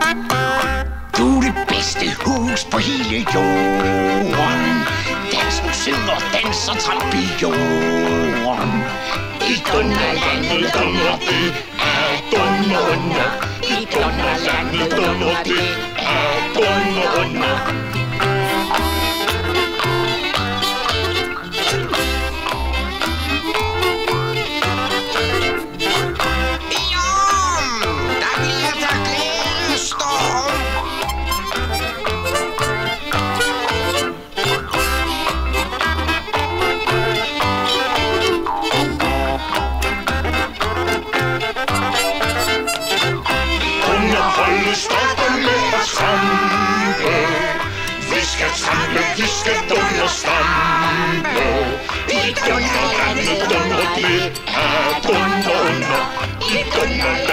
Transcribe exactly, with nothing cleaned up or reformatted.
Du er det bedste hus på hele jorden. Dans nu synger, danser trampionen. I Dunderlandet dunder det er dunderunder. I Dunderlandet dunder det er dunderunder. Vi skal dunderstampe. I Dunderlandet dunder det er dunderunder. I Dunderlandet